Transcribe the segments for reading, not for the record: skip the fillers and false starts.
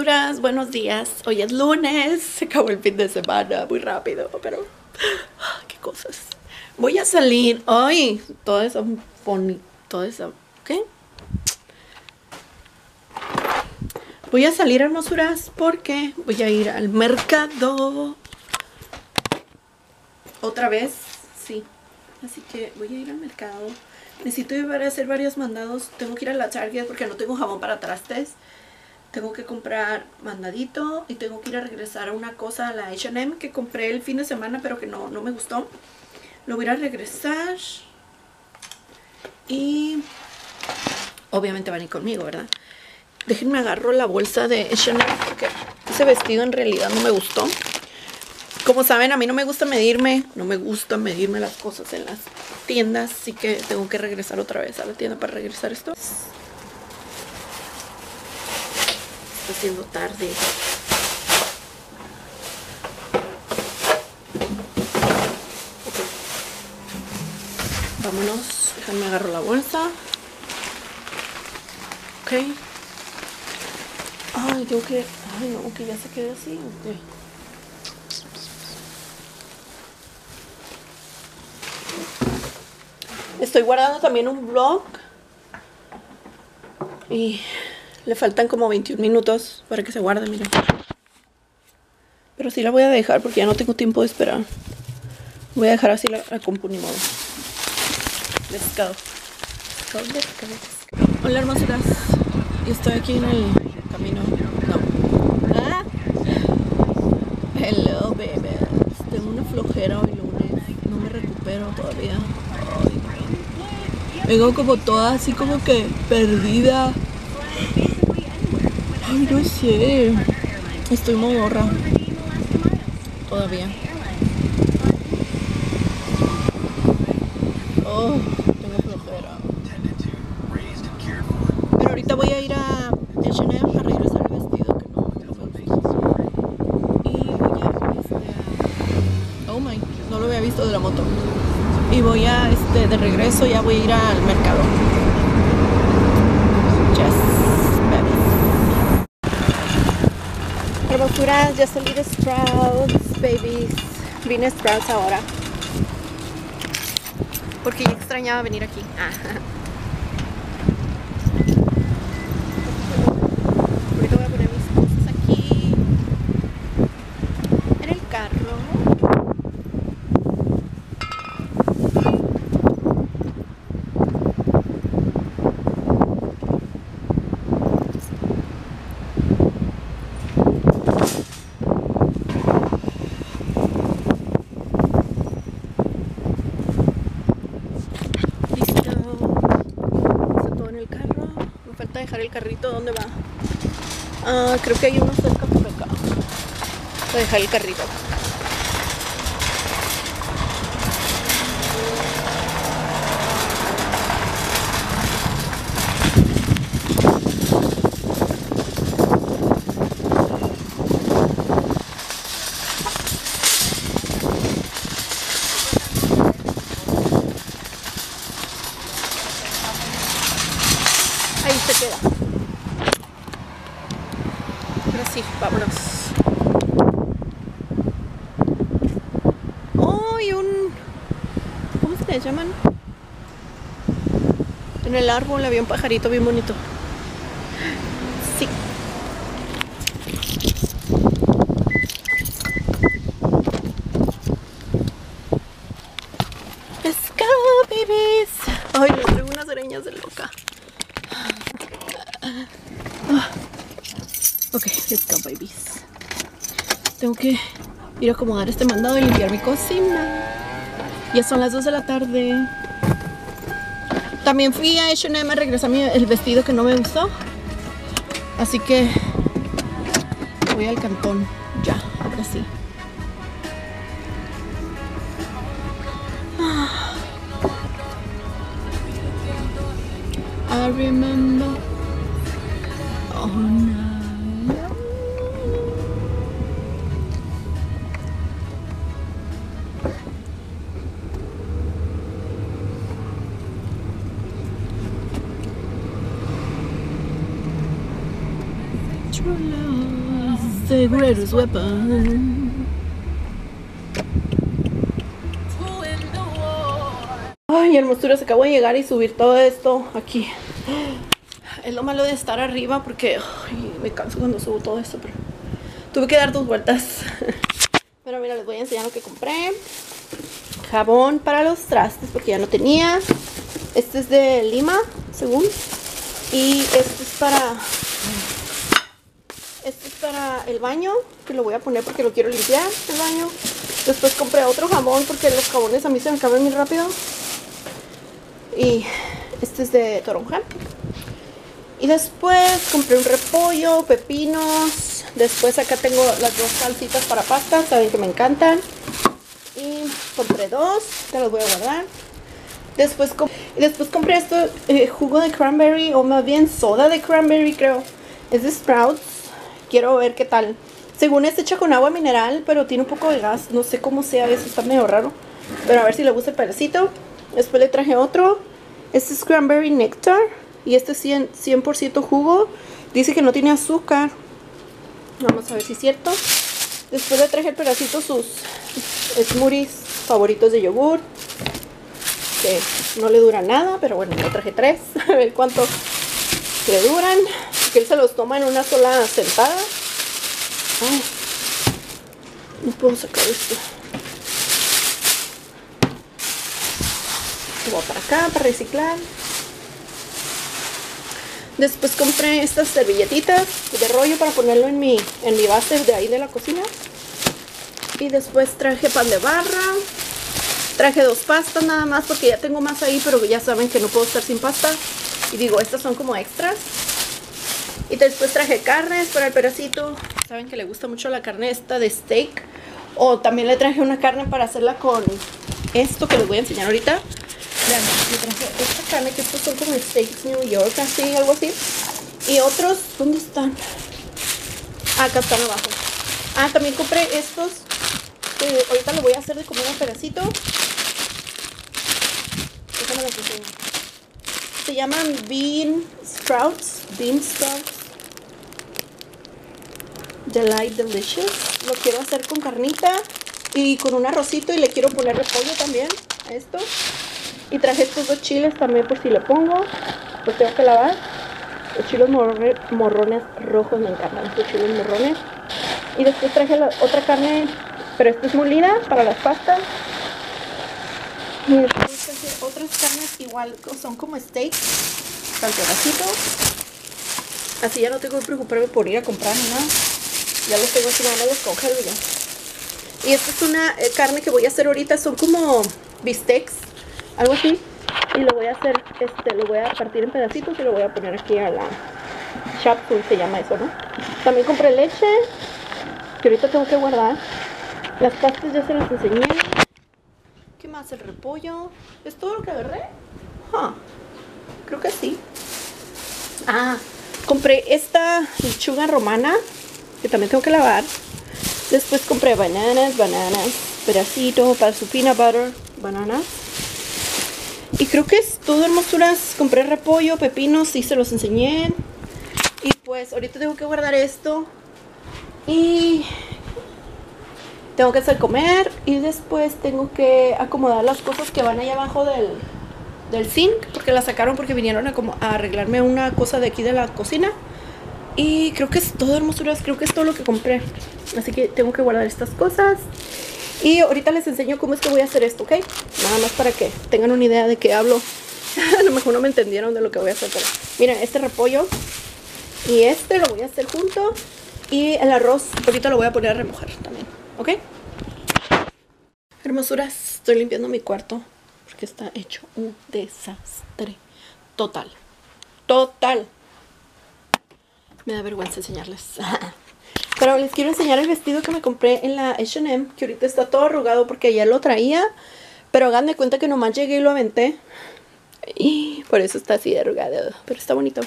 hermosuras, buenos días. Hoy es lunes, se acabó el fin de semana muy rápido, pero qué cosas. Voy a salir hoy. Todo eso bonito, todo eso, ¿qué? Voy a salir, hermosuras, porque voy a ir al mercado. Otra vez, sí. Así que voy a ir al mercado. Necesito ir a hacer varios mandados. Tengo que ir a la Target porque no tengo jabón para trastes. Tengo que comprar mandadito y tengo que ir a regresar a una cosa a la H&M que compré el fin de semana pero que no me gustó. Lo voy a ir a regresar y obviamente van a ir conmigo, ¿verdad? Déjenme agarro la bolsa de H&M porque ese vestido en realidad no me gustó. Como saben, a mí no me gusta medirme las cosas en las tiendas, así que tengo que regresar otra vez a la tienda para regresar esto. Está siendo tarde. Okay. Vámonos. Déjame agarro la bolsa. Ok. Ay, tengo que... Ay, no, que ya se quede así. Okay. Estoy guardando también un vlog. Y... le faltan como 21 minutos para que se guarde, miren. Pero sí la voy a dejar porque ya no tengo tiempo de esperar. Voy a dejar así la compu, ni modo. Let's go. Let's go. Hola, hermosuras. Estoy aquí en el camino. No. Ah. Hello, baby. Tengo una flojera hoy lunes. No me recupero todavía. Ay, vengo como toda así como que perdida. Ay, no sé. Estoy modorra. Todavía. Oh, tengo flojera. Pero ahorita voy a ir a H&M a regresar el vestido que no me gustó. Y voy a oh my, no lo había visto de la moto. Y voy a de regreso ya voy a ir al mercado. Hermosuras, ya salí de Sprouts, babies. Vine a Sprouts ahora porque ya extrañaba venir aquí. Ahorita voy a poner mis cosas aquí en el carro. Dejar el carrito. ¿Dónde va? Creo que hay uno cerca por acá. Voy a dejar el carrito. Ahí se queda. Ahora sí, vámonos. Oh, y ¿cómo se le llaman? En el árbol había un pajarito bien bonito. Sí. Let's go, babies. Ay, me traigo unas arañas de loca. Ok, let's go, babies. Tengo que ir a acomodar este mandado y limpiar mi cocina. Ya son las 2 de la tarde. También fui a H&M a regresar el vestido que no me gustó. Así que voy al cantón. Ya, ahora sí. I remember. Oh no. True love. the greatest weapon. Ay, hermosura, se acabó de llegar y subir todo esto aquí. Es lo malo de estar arriba porque ay, me canso cuando subo todo esto, pero tuve que dar 2 vueltas. Pero mira, les voy a enseñar lo que compré. Jabón para los trastes porque ya no tenía. Este es de Lima, según. Y este es para el baño, que lo voy a poner porque lo quiero limpiar, el baño. Después compré otro jabón porque los jabones a mí se me acaban muy rápido. Y este es de toronja. Y después compré un repollo, pepinos. Después acá tengo las 2 salsitas para pasta, saben que me encantan. Y compré 2, te los voy a guardar. Después compré esto, jugo de cranberry, o más bien soda de cranberry, creo. Es de Sprouts. Quiero ver qué tal. Según es hecha con agua mineral, pero tiene un poco de gas. No sé cómo sea, eso está medio raro. Pero a ver si le gusta el pedacito. Después le traje otro. Este es cranberry nectar. Y este es 100% jugo. Dice que no tiene azúcar. Vamos a ver si es cierto. Después le traje el pedacito sus smoothies favoritos de yogur. Que no le dura nada, pero bueno, le traje 3. A ver cuánto le duran. Que él se los toma en una sola sentada. Ay, no puedo sacar esto. Lo voy para acá para reciclar. Después compré estas servilletitas de rollo para ponerlo en mi base de ahí de la cocina. Y después traje pan de barra. Traje 2 pastas nada más porque ya tengo más ahí, pero ya saben que no puedo estar sin pasta. Y digo, estas son como extras. Y después traje carnes para el pedacito. Saben que le gusta mucho la carne esta de steak. O también le traje una carne para hacerla con esto que les voy a enseñar ahorita. Vean, le traje esta carne que estos son como steaks New York, así, algo así. Y otros, ¿dónde están? Acá están abajo. Ah, también compré estos. Ahorita lo voy a hacer de comer un pedacito. Déjame los enseño. Se llaman Bean Sprouts. Delight Delicious. Lo quiero hacer con carnita y con un arrocito, y le quiero poner repollo también a esto. Y traje estos 2 chiles también por si le pongo. Los tengo que lavar. Los chiles morrones rojos me encantan. Estos chiles morrones. Y después traje la otra carne, pero esta es molida para las pastas. Y después traje otras carnes igual, son como steaks, al pedacito. Así ya no tengo que preocuparme por ir a comprar ni nada. Ya los tengo aquí, nada más los congelo ya. Y esta es una carne que voy a hacer ahorita, son como bistecs, algo así. Y lo voy a hacer, lo voy a partir en pedacitos y lo voy a poner aquí a la shop food, se llama eso, ¿no? También compré leche, que ahorita tengo que guardar. Las pastas ya se las enseñé. ¿Qué más? El repollo. ¿Es todo lo que agarré? Creo que sí. Ah, compré esta lechuga romana, que también tengo que lavar. Después compré bananas, pedacito para su peanut butter, bananas. Y creo que es todo, hermosuras. Compré repollo, pepinos, sí se los enseñé. Y pues ahorita tengo que guardar esto. Y tengo que hacer comer. Y después tengo que acomodar las cosas que van allá abajo del zinc, porque la sacaron porque vinieron a arreglarme una cosa de aquí de la cocina. Y creo que es todo, hermosuras. Creo que es todo lo que compré. Así que tengo que guardar estas cosas. Y ahorita les enseño cómo es que voy a hacer esto, ¿ok? Nada más para que tengan una idea de qué hablo. A lo mejor no me entendieron de lo que voy a hacer, pero miren, este repollo y lo voy a hacer junto. Y el arroz ahorita lo voy a poner a remojar también, ¿ok? Hermosuras, estoy limpiando mi cuarto porque está hecho un desastre. Total. Me da vergüenza enseñarles. Pero les quiero enseñar el vestido que me compré en la H&M, que ahorita está todo arrugado porque ayer lo traía. Pero hagan de cuenta que nomás llegué y lo aventé. Y por eso está así de arrugado. Pero está bonito.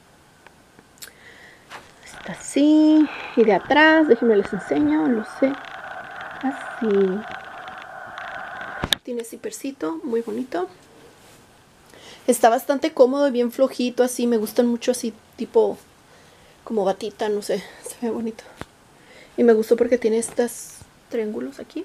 Está así. Y de atrás, déjenme les enseño, lo sé. Así. Tiene zippercito, muy bonito. Está bastante cómodo y bien flojito, así. Me gustan mucho así, tipo como batita, no sé. Se ve bonito. Y me gustó porque tiene estos triángulos aquí.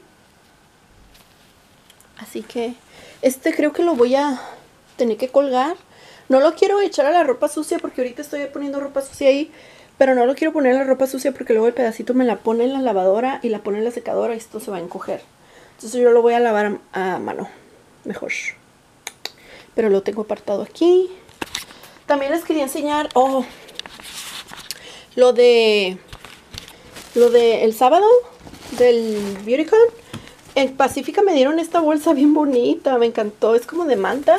Así que este creo que lo voy a tener que colgar. No lo quiero echar a la ropa sucia porque ahorita estoy poniendo ropa sucia ahí. Pero no lo quiero poner en la ropa sucia porque luego el pedacito me la pone en la lavadora y la pone en la secadora y esto se va a encoger. Entonces yo lo voy a lavar a mano. Mejor. Pero lo tengo apartado aquí. También les quería enseñar, lo de el sábado del BeautyCon. En Pacífica me dieron esta bolsa bien bonita, me encantó, es como de manta.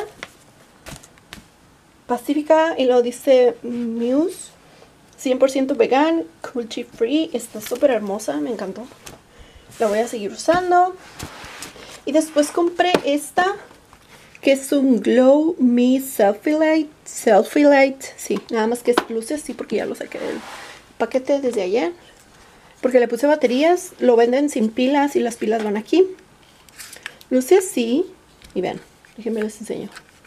Pacífica y lo dice Muse, 100% vegan, cruelty free, está súper hermosa, me encantó. La voy a seguir usando. Y después compré esta, que es un Glow Me Selfie Light, sí, nada más que es luces, sí, porque ya lo saqué del paquete desde ayer. Porque le puse baterías, lo venden sin pilas y las pilas van aquí. Luce así, y vean, déjenme les enseño.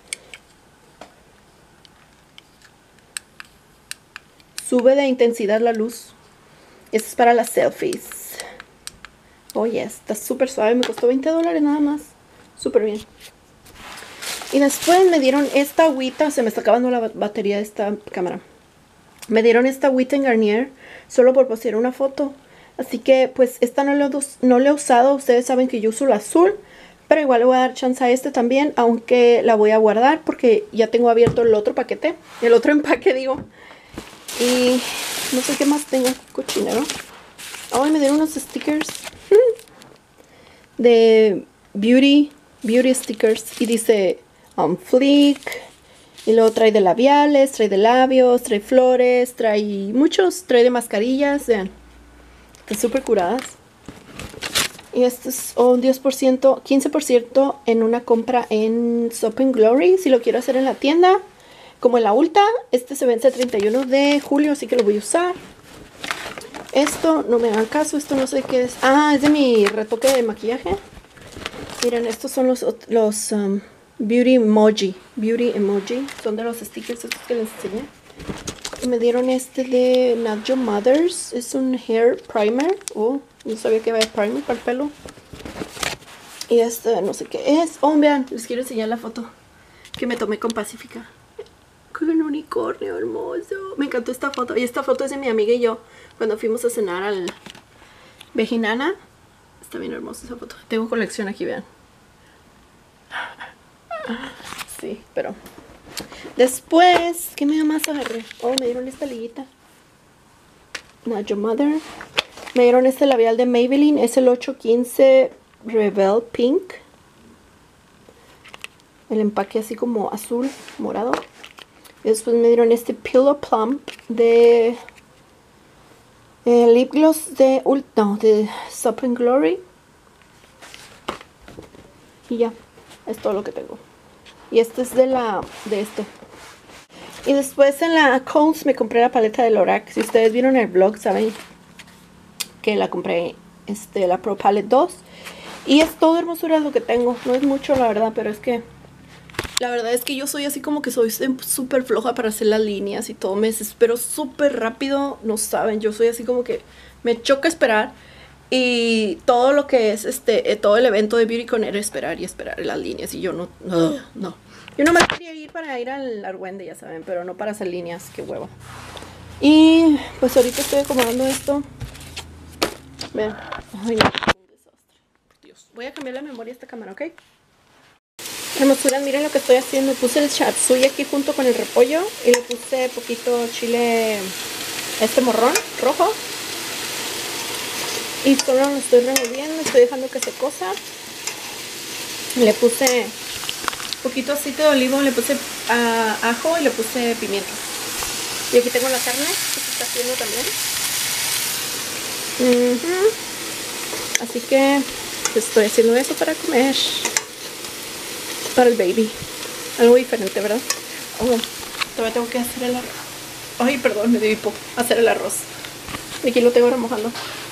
Sube de intensidad la luz. Esto es para las selfies. Oye, está súper suave, me costó $20 nada más. Súper bien. Y después me dieron esta agüita, se me está acabando la batería de esta cámara. Me dieron esta agüita en Garnier, solo por postear una foto. Así que pues esta no la he usado, ustedes saben que yo uso la azul. Pero igual le voy a dar chance a este también, aunque la voy a guardar porque ya tengo abierto el otro paquete. El otro empaque digo. Y no sé qué más tengo, cochinero. Ay, me dieron unos stickers de beauty stickers. Y dice flick. Y luego trae de labiales, trae de labios, trae flores, trae muchos, trae de mascarillas, vean. Están súper curadas. Y esto es un 10%, 15% en una compra en Soap & Glory. Si lo quiero hacer en la tienda, como en la Ulta. Este se vence el 31 de julio, así que lo voy a usar. Esto, no me hagan caso, esto no sé qué es. Ah, es de mi retoque de maquillaje. Miren, estos son los Beauty Emoji. Son de los stickers estos que les enseñé. Y me dieron este de Not Your Mother's. Es un hair primer. Oh, no sabía que había primer para el pelo. Y este no sé qué es. Oh, vean, les quiero enseñar la foto que me tomé con Pacífica. Con un unicornio hermoso. Me encantó esta foto. Y esta foto es de mi amiga y yo cuando fuimos a cenar al Vejinana. Está bien hermosa esa foto. Tengo colección aquí, vean. Sí, pero después, ¿qué me más agarré? Oh, me dieron esta liguita Not Your Mother. Me dieron este labial de Maybelline. Es el 815 Rebel Pink. El empaque así como azul, morado. Y después me dieron este Pillow Plump de lip gloss de Soap & Glory. Y ya, es todo lo que tengo. Y este es de este. Y después en la Coles me compré la paleta de Lorac. Si ustedes vieron el vlog, saben que la compré, la Pro Palette 2. Y es todo hermosura lo que tengo. No es mucho, la verdad, pero es que la verdad es que yo soy así como que soy súper floja para hacer las líneas y todo. Me desespero súper rápido, no saben. Yo soy así como que me choca esperar. Y todo lo que es todo el evento de BeautyCon era esperar y esperar las líneas. Y yo no. Yo no me quería ir para ir al Argüende, ya saben, pero no para hacer líneas, qué huevo. Y pues ahorita estoy acomodando esto. Vean. Ay, no, un desastre. Dios. Voy a cambiar la memoria de esta cámara, ¿ok? Hermosuras, miren lo que estoy haciendo. Puse el chapsui aquí junto con el repollo. Y le puse poquito chile, morrón rojo. Y solo lo estoy removiendo, estoy dejando que se cosa. Le puse poquito aceite de olivo, le puse ajo y le puse pimienta. Y aquí tengo la carne que se está haciendo también. Así que estoy haciendo eso para comer. Para el baby. Algo diferente, ¿verdad? Oh, todavía tengo que hacer el arroz. Ay, perdón, me dio hipo. Hacer el arroz. Y aquí lo tengo remojando.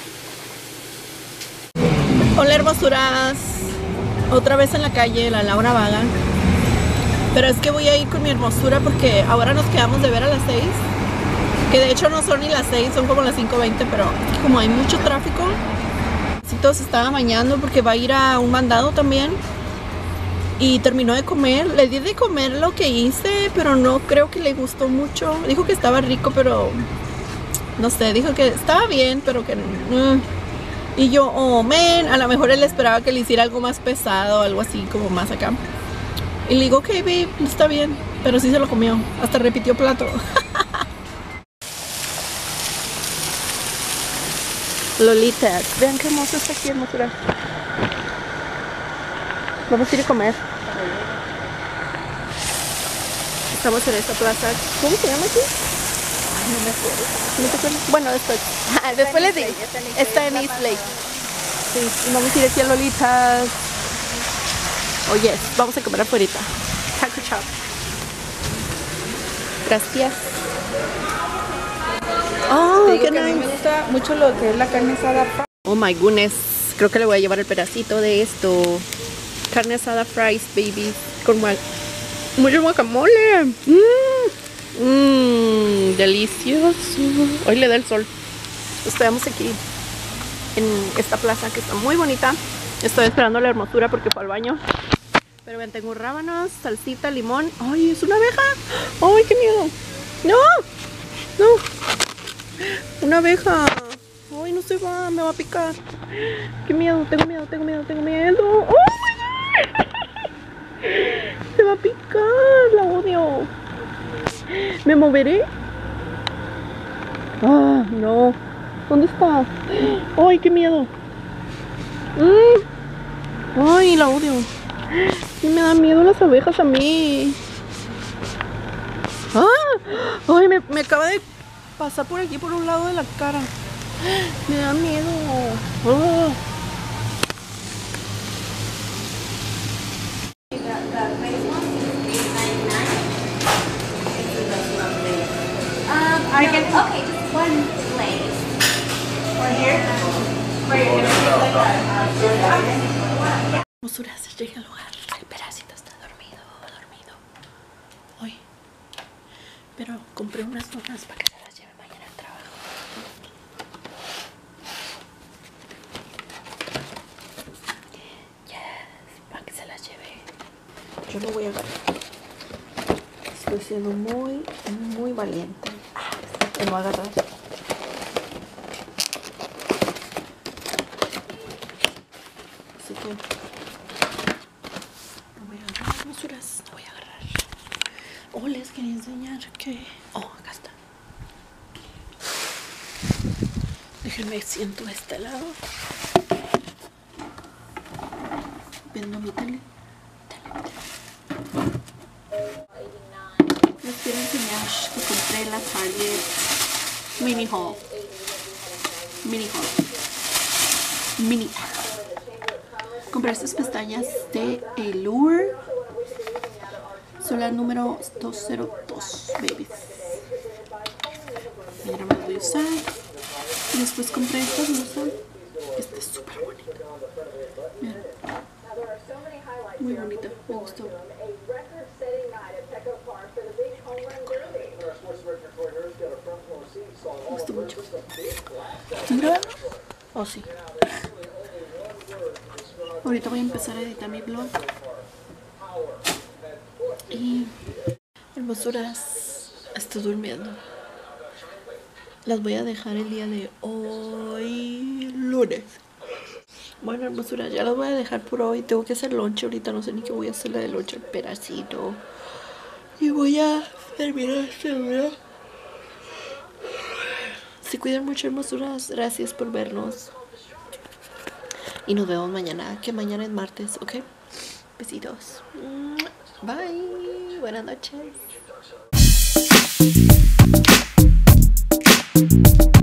Hola hermosuras, otra vez en la calle, la Laura Vaga. Pero es que voy a ir con mi hermosura porque ahora nos quedamos de ver a las 6. Que de hecho no son ni las 6, son como las 5:20, pero como hay mucho tráfico, sí, todos se estaban bañando porque va a ir a un mandado también. Y terminó de comer, le di de comer lo que hice, pero no creo que le gustó mucho. Dijo que estaba rico, pero no sé, dijo que estaba bien, pero que y yo, oh man, a lo mejor él esperaba que le hiciera algo más pesado, algo así como más acá. Y le digo, ok babe, está bien, pero sí se lo comió, hasta repitió plato. Lolitas, vean qué hermoso está aquí, hermosura. Vamos a ir a comer. Estamos en esta plaza. ¿Cómo se llama aquí? Ay, no me acuerdo. ¿No te acuerdas? Bueno, después. Después les digo. Está en East Lake. Sí, y vamos a ir aquí a Lolitas. Oh yes, vamos a comer afuera. Taco Shop. Gracias. Oh, Te digo qué que a mí nice. me gusta mucho lo que es la carne asada. Oh my goodness. Creo que le voy a llevar el pedacito de esto. Carne asada fries, baby. Con mucho guacamole. Delicioso. Hoy le da el sol. Estamos aquí en esta plaza que está muy bonita. Estoy esperando la hermosura porque fue al baño. Pero ven, tengo rábanos, salsita, limón. Ay, es una abeja. Ay, qué miedo. No, no. Una abeja. Ay, no se va, me va a picar. Qué miedo, tengo miedo, tengo miedo, tengo miedo. Oh my God. Se va a picar, la odio. ¿Me moveré? Ah, no. ¿Dónde está? Ay, qué miedo. Ay, la odio. Y me dan miedo las abejas a mí. Ah, ay, me acaba de pasar por aquí, por un lado de la cara. Me da miedo. Ah. I can, okay, just one place. Or here? Where you're gonna take like that. Hermosuras, llegué al lugar. El pedacito está dormido. Ay. Pero compré unas donas para que se las lleve mañana al trabajo. Yes, para que se las lleve. Yo no voy a agarrar. Estoy siendo muy valiente de no agarrar. Así que no voy a agarrar hermosuras, no voy a agarrar. Oh, les quería enseñar que... Oh, acá está. Déjenme siento de este lado. Viendo mi tele. Les quiero enseñar que compré la Target Mini Haul. Compré estas pestañas de Allure. Son la número 202, babies. Y ahora me las voy a usar. Y después compré esta blusa. Esta es súper bonita. Miren. Muy bonita, me gustó. Me gustó mucho. ¿Están grabando? Oh, sí. Ahorita voy a empezar a editar mi blog. Y hermosuras, estoy durmiendo. Las voy a dejar el día de hoy, lunes. Bueno, hermosuras, ya las voy a dejar por hoy. Tengo que hacer lonche ahorita, no sé ni qué voy a hacerle de lonche, el pedacito. Y voy a terminar este video. Se cuidan mucho, hermosuras. Gracias por vernos. Y nos vemos mañana, que mañana es martes, ¿ok? Besitos. Bye. Buenas noches.